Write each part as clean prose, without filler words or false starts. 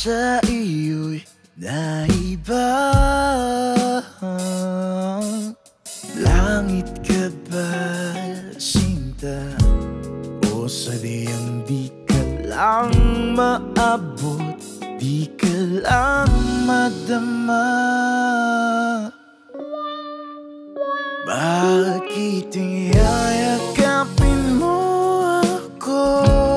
sa iyo'y naiba. Langit ka ba, sinta? O sadyang di ka lang maabot, di ka lang madama? Bakit yayakapin mo ako?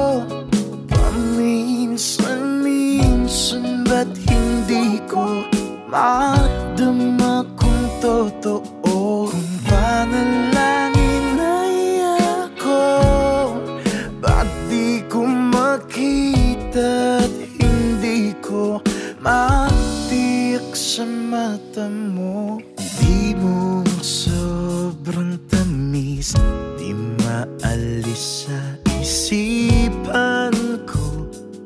Paminsan-minsan ba't hindi ko madama kung totoo? Kung panalangin ay ako, ba't di ko makita at hindi ko matiyak sa mata mo? Di mo sobrang tamis, di maalis sa isipan ko.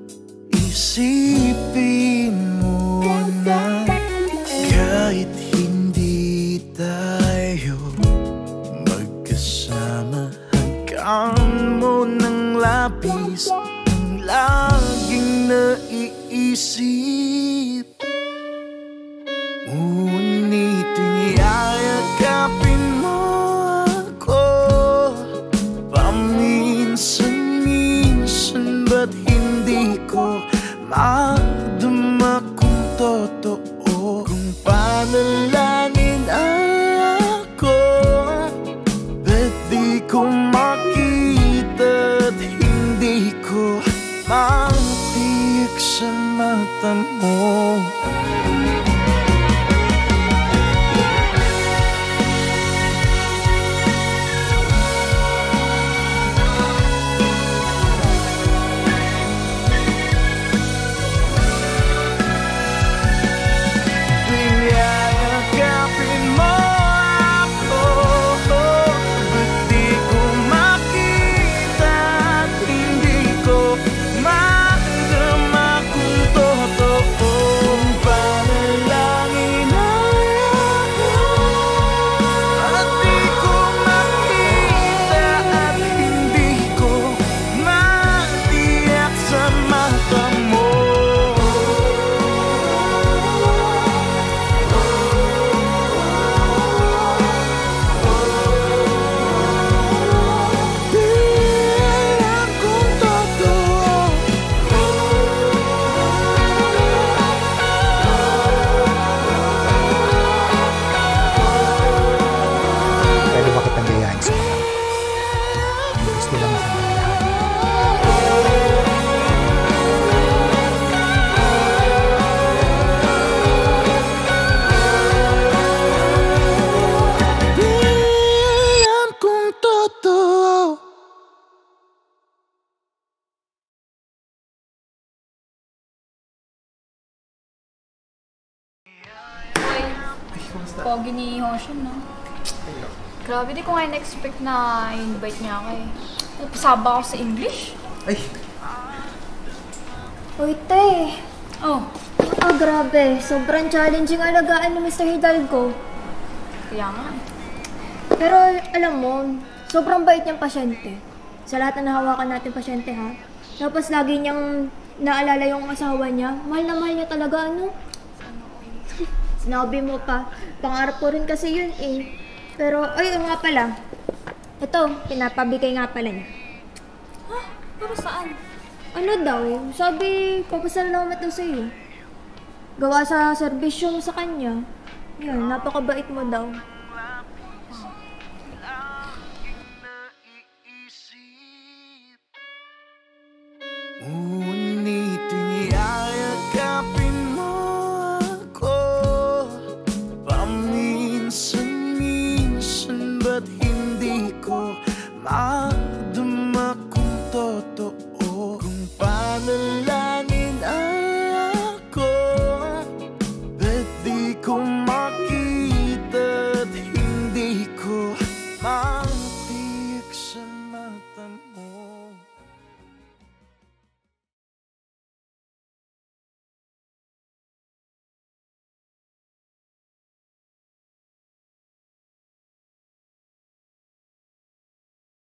Isipin mo na kahit hindi tayo magkasama, hanggang mo ng labis ang laging naiisip. Ngunit yayakapin mo ako, paminsan-minsan ba't hindi ko madama kung totoo? Kung panalangin ay ako, ba't di ko makita at hindi ko matiyak sa mata mo? Pogi ni Hoshin, no? Grabe, di ko nga in-expect na invite niya ako eh. Napasaba ako sa English. Ay! Uy, te! Oh. Grabe. Sobrang challenging alagaan ni Mr. Hidalgo. Kaya nga. Pero alam mo, sobrang bait niyang pasyente. Sa lahat na nahawakan natin pasyente, ha? Tapos lagi niyang naalala yung asawa niya. Mahal na mahal niya talaga, ano? Sinabi mo pa. Pangarap ko rin kasi yun eh. Pero, ay, nga pala. Ito, pinapabigay nga pala niya. Ha? Pero saan? Ano daw? Sabi, papasalamat daw sa'yo. Gawa sa serbisyo mo sa kanya. Yan, napakabait mo daw. Ngunit yayakapin mo ako, paminsan-minsan ba't hindi ko madama kung totoo? Kung panalangin ay ako, ba't di ko